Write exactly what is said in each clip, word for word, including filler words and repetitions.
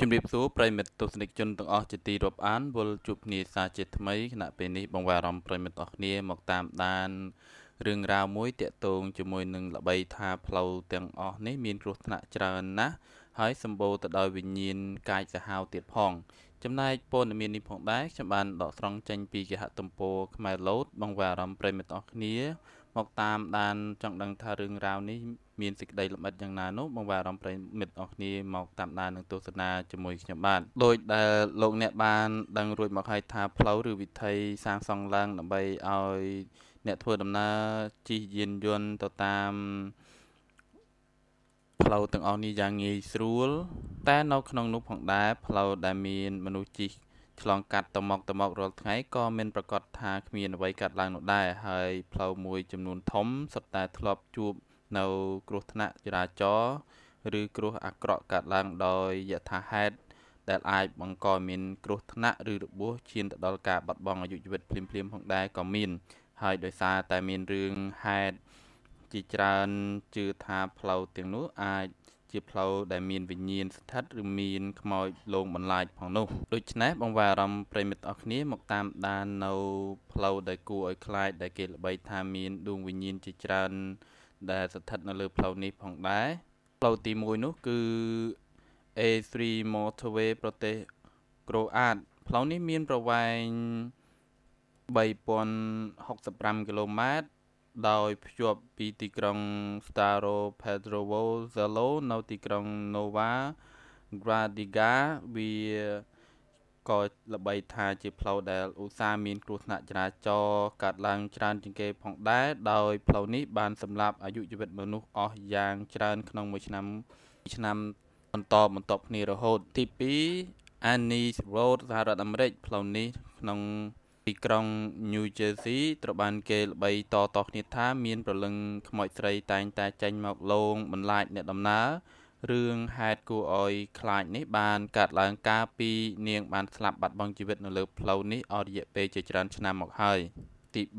ជំរាបសួរប្រិមិត្តទស្សនិកជនទាំងអស់ជាទីរាប់អានវិលជួបគ្នាសាជាថ្មីគណៈពេលនេះបង្វែរអារម្មណ៍ប្រិមិត្តអស់គ្នាមកតាមដានរឿងរ៉ាវមួយតាក់ទងជាមួយនឹងល្បីថាផ្លូវទាំងអស់នេះមានគ្រោះថ្នាក់ច្រើនណាស់ហើយសម្បូរទៅដោយវិញ្ញាណកាយសាហាវទៀតផងចំណែកព័ត៌មាននេះផងដែរខ្ញុំបានដកស្រង់ចេញពីគេហទំព័រខ្មែរឡូតបង្វែរអារម្មណ៍ប្រិមិត្តអស់គ្នាមកតាមដានចង់ដឹងថារឿងរ៉ាវនេះមានសេចក្តីលម្អិតយ៉ាងណានោះបង្វែរអារម្មណ៍ប្រិមិត្តអស់គ្នាមកតាមដាននឹងទស្សនាជាមួយខ្ញុំបាទដោយដែលលោកអ្នកបានដឹងរួចមកហើយថាផ្លូវឬវិថីសាងសង់ឡើងដើម្បីឲ្យអ្នកធ្វើដំណើរជិះយានយន្តទៅតាមផ្លូវទាំងអស់នេះយ៉ាងងាយស្រួលតែនៅក្នុងនោះផងដែរផ្លូវដែលមានមនុស្សជិះឆ្លងកាត់ទៅមកទៅមករាល់ថ្ងៃក៏មានប្រកាសថាគ្មានអ្វីកាត់ឡើងនោះដែរហើយផ្លូវមួយចំនួនធំសុទ្ធតែធ្លាប់ជួបនៅគ្រោះថ្នាក់ចរាចរណ៍ឬគ្រោះអាក្រក់កើតឡើងដោយយថាហេតុដែលអាចបង្កឲ្យមានគ្រោះថ្នាក់ឬរបួសឈានទៅដល់ការបាត់បង់អាយុជីវិតភ្លាមៗផងដែរក៏មានហើយដោយសារតែមានរឿងហេតុជាច្រើនជឿថាផ្លូវទាំងនោះអាចជាផ្លូវដែលមានវិញ្ញាណស្ថិតឬមានខ្មោចលងបន្លាចផងនោះដូច្នេះបង្វែរអារម្មណ៍ប្រិមិត្តអស់គ្នាមកតាមដាននៅផ្លូវដែលគួរឲ្យខ្លាចដែលគេល្បីថាមានដួងវិញ្ញាណជាច្រើនដែលស្ថិតនៅលើផ្លូវនេះផងដែរផ្លូវទីមួយនោះគឺ A 3 Motorway ប្រទេសក្រូអាតផ្លូវនេះមានប្រវែងបីពាន់ហុកសិបប្រាំគីឡូម៉ែត្រដោយភ្ជាប់ពីទីក្រុង Staro Petrovo Zelo នៅទីក្រុង Nova Gradiga វាក៏ល្បីថាជាផ្លូវដែលឧស្សាហ៍មានគ្រោះថ្នាក់ចរាចរណ៍កើតឡើងច្រើនជាងគេផងដែរដោយផ្លូវនេះបានសម្លាប់អាយុជីវិតមនុស្សអស់យ៉ាងច្រើនក្នុងមួយឆ្នាំឆ្នាំបន្តបន្ទាប់គ្នារហូតទីពីរ Annie's Road សហរដ្ឋអាមេរិកផ្លូវនេះក្នុងទីក្រុង New Jersey ត្រូវបានគេល្បីតៗគ្នាថាមានព្រលឹងខ្មោចស្រីតែងតែចេញមកលងបន្លាចអ្នកដំណើររឿងហេតុគួរឲ្យខ្លាចនេះបានកើតឡើងកាលពីនាងបានស្លាប់បាត់បង់ជីវិតនៅលើផ្លូវនេះអស់រយៈពេលជាច្រើនឆ្នាំមកហើយទីបី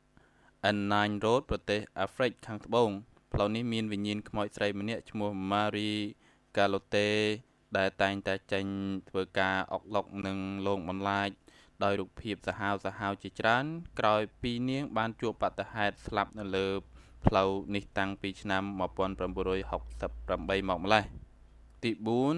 Annan Road ប្រទេសអាហ្វ្រិកខាងត្បូងផ្លូវនេះមានវិញ្ញាណខ្មោចស្រីម្នាក់ឈ្មោះ Marie Galote ដែលតែងតែចេញធ្វើការអុកឡុកនិងលងបន្លាចដោយរូបភាពសាហាវសាហាវជាច្រើនក្រោយពីនាងបានជួបបាតុហេតុស្លាប់នៅលើផ្លូវនេះតាំងពីឆ្នាំmột nghìn chín trăm sáu mươi támមកម្លេះទីបួន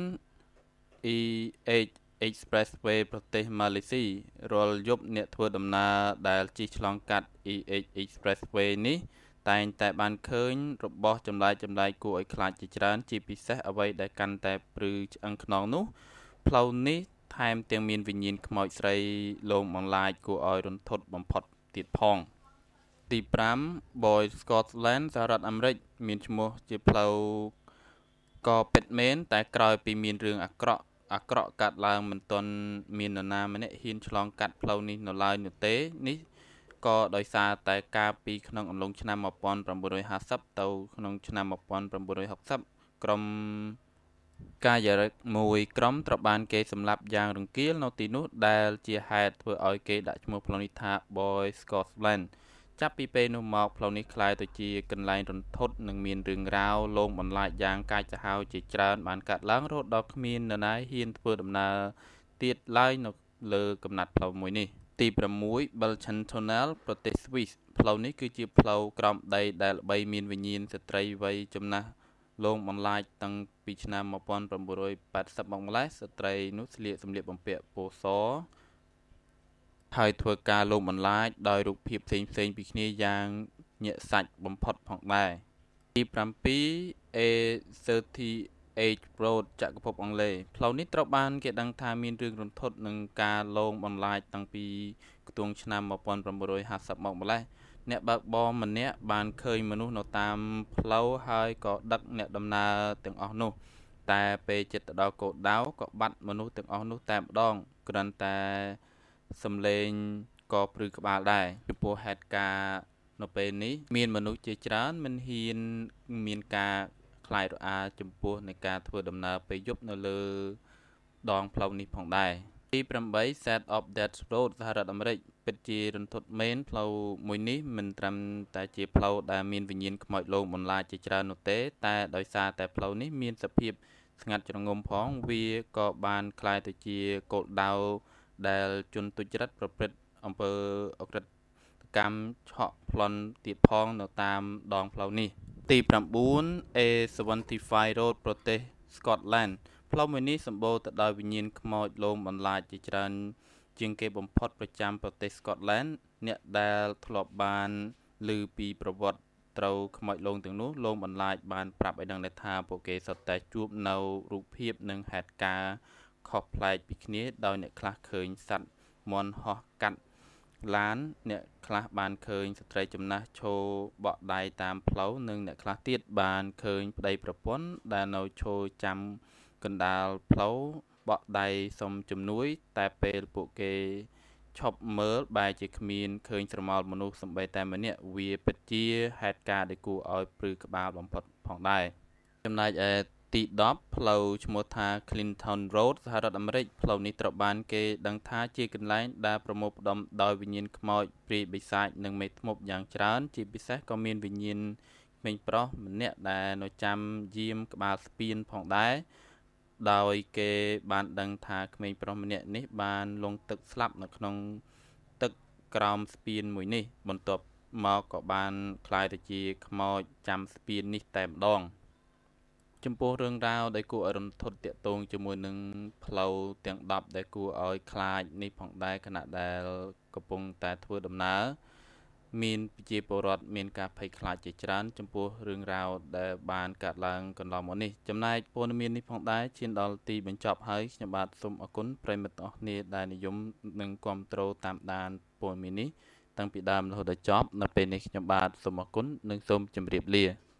E H Expressway ប្រទេសម៉ាឡេស៊ីរាល់យប់អ្នកធ្វើដំណើរដែលជិះឆ្លងកាត់ E H Expressway នេះតែងតែបានឃើញរបស់ចម្លែកចម្លែកគួរឲ្យខ្លាចជាច្រើនជាពិសេសអ្វីដែលកាន់តែព្រឺឆ្អឹងខ្នងនោះផ្លូវនេះថែមទាំងមានវិញ្ញាណខ្មោចស្រីលងបន្លាចគួរឲ្យរន្ធត់បំផុតទៀតផងទីប្រាំ Boy Scotland សហរដ្ឋអាមេរិកមានឈ្មោះជាផ្លូវក៏ពិតមែនតែក្រោយពីមានរឿងអាក្រក់អាក្រក់កាត់ឡើងមិនទាន់មាននរណាម្នាក់ហ៊ានឆ្លងកាត់ផ្លូវនេះនៅឡើយនោះទេនេះក៏ដោយសារតែកាលពីក្នុងអំឡុងឆ្នាំmột nghìn chín trămห้าสิบទៅក្នុងឆ្នាំmột nghìn chín trămหกสิบក្រុមកាយរិកមួយក្រុមត្រូវបានគេសម្លាប់យ៉ាងរង្គាលនៅទីនោះដែលជាហេតុធ្វើឲ្យគេដាក់ឈ្មោះផ្លូវនេះថា Boy Scotland ចាប់ពីពេលនោះមកផ្លូវនេះក្លាយទៅជាកន្លែងរន្ធត់និងមានរឿងរ៉ាវលងបន្លាចយ៉ាងកាចសាហាវជាច្រើនបានកើតឡើងរហូតដល់គ្មាននរណាហ៊ានធ្វើដំណើរទៀតឡើយនៅលើកំណាត់ផ្លូវមួយនេះទីប្រាំមួយ Belchen Tunnel ប្រទេសស្វីសផ្លូវនេះគឺជាផ្លូវក្រោមដីដែលល្បីមានវិញ្ញាណស្ត្រីវ័យចំណាស់លងបន្លាចតាំងពីឆ្នាំmột nghìn chín trăm tám mươiមកម្លេះស្ត្រីនោះស្លៀកសម្លៀកបំពាក់ពណ៌សហើយធ្វើការលងបន្លាចដោយរូបភាពផ្សេងផ្សេងពីគ្នាយ៉ាងញាក់សាច់បំផុតផងដែរទីប្រាំពីរ A សឺធី H Road ចក្រភពអង់គ្លេសផ្លូវនេះត្រូវបានគេដឹងថាមានរឿងរន្ធត់នឹងការលងបន្លាចតាំងពីខ្ទង់ឆ្នាំmột nghìn chín trămห้าสิบមកម្លេះអ្នកបើកបរម្នាក់បានឃើញមនុស្សនៅតាមផ្លូវហើយក៏ដឹកអ្នកដំណើរទាំងអស់នោះតែពេលជិតទៅដល់គោលដៅក៏បាត់មនុស្សទាំងអស់នោះតែម្ដងគ្រាន់តែសំឡេងក៏ព្រឺក្បាលដែរចំពោះហេតុការណ៍នៅពេលនេះមានមនុស្សជាច្រើនមិនហ៊ានមានការខ្លាចរអាចំពោះនៃការធ្វើដំណើរពេលយប់នៅលើដងផ្លូវនេះផងដែរទីប្រាំបី Set of Death Road សហរដ្ឋអាមេរិកពិតជារន្ធត់មែនផ្លូវមួយនេះមិនត្រឹមតែជាផ្លូវដែលមានវិញ្ញាណខ្មោចលងបន្លាចជាច្រើននោះទេតែដោយសារតែផ្លូវនេះមានសភាពស្ងាត់ជ្រងំផងវាក៏បានคล้ายទៅជាគោលដៅដែលជនទុច្ចរិតប្រព្រឹត្តអំពើអក្រិតកម្មឆក់ប្លន់ទៀតផងនៅតាមដងផ្លូវនេះទី9 A เซเว่นตี้ไฟว์ Road ប្រទេស Scotland ផ្លូវមួយនេះសម្បូរទៅដោយវិញ្ញាណខ្មោចលងបន្លាចជាច្រើនជាងគេបំផុតប្រចាំប្រទេស Scotland អ្នកដែលធ្លាប់បានឮពីប្រវត្តិត្រូវខ្មោចលងទាំងនោះលងបន្លាចបានប្រាប់ឲ្យដឹងថាពួកគេសុទ្ធតែជួបនៅរូបភាពនិងហេតុការណ៍ខុសប្លែកពីគ្នាដោយអ្នកខ្លះឃើញសត្វមាន់ហោះកាត់ឡានអ្នកខ្លះបានឃើញស្ត្រីចំណាស់ឈរបក់ដៃតាមផ្លូវនិងអ្នកខ្លះទៀតបានឃើញប្តីប្រពន្ធដែលនៅឈរចាំកណ្ដាលផ្លូវបក់ដៃសុំជំនួយតែពេលពួកគេឈប់មើលបែរជាគ្មានឃើញស្រមោលមនុស្សសំបីតែម្នាក់វាពិតជាហេតុការណ៍ដែលគួរឲ្យព្រឺក្បាលបំផុតផងដែរចំណែកឯទី10ផ្លូវឈ្មោះថា Clinton Road សហរដ្ឋអាមេរិកផ្លូវនេះត្រូវបានគេដឹងថាជាកន្លែងដែលប្រមូលផ្ដុំដោយវិញ្ញាណខ្មោចព្រាយបិសាចនិងមេធ្មប់យ៉ាងច្រើនជាពិសេសក៏មានវិញ្ញាណក្មេងប្រុសម្នាក់ដែលនៅចាំយាមក្បាលស្ពានផងដែរដោយគេបានដឹងថាក្មេងប្រុសម្នាក់នេះបានលង់ទឹកស្លាប់នៅក្នុងទឹកក្រោមស្ពានមួយនេះបន្ទាប់មកក៏បានคล้ายទៅជាខ្មោចចាំស្ពាននេះតែម្ដងចំពោះរឿងរ៉ាវដែលគួរឲ្យរន្ធត់តាក់ទងជាមួយនឹងផ្លូវទាំង10ដែលគួរឲ្យខ្លាចនេះផងដែរខណៈដែលកំពុងតែធ្វើដំណើរមានប្រជាពលរដ្ឋមានការភ័យខ្លាចជាច្រើនចំពោះរឿងរ៉ាវដែលបានកើតឡើងកន្លងមកនេះចំណែកព័ត៌មាននេះផងដែរឈានដល់ទីបញ្ចប់ហើយខ្ញុំបាទសូមអរគុណប្រិយមិត្តទាំងអស់គ្នាដែលនិយមនិងគាំទ្រតាមដានព័ត៌មាននេះតាំងពីដើមរហូតដល់ចប់នៅពេលនេះខ្ញុំបាទសូមអរគុណនិងសូមជម្រាបលា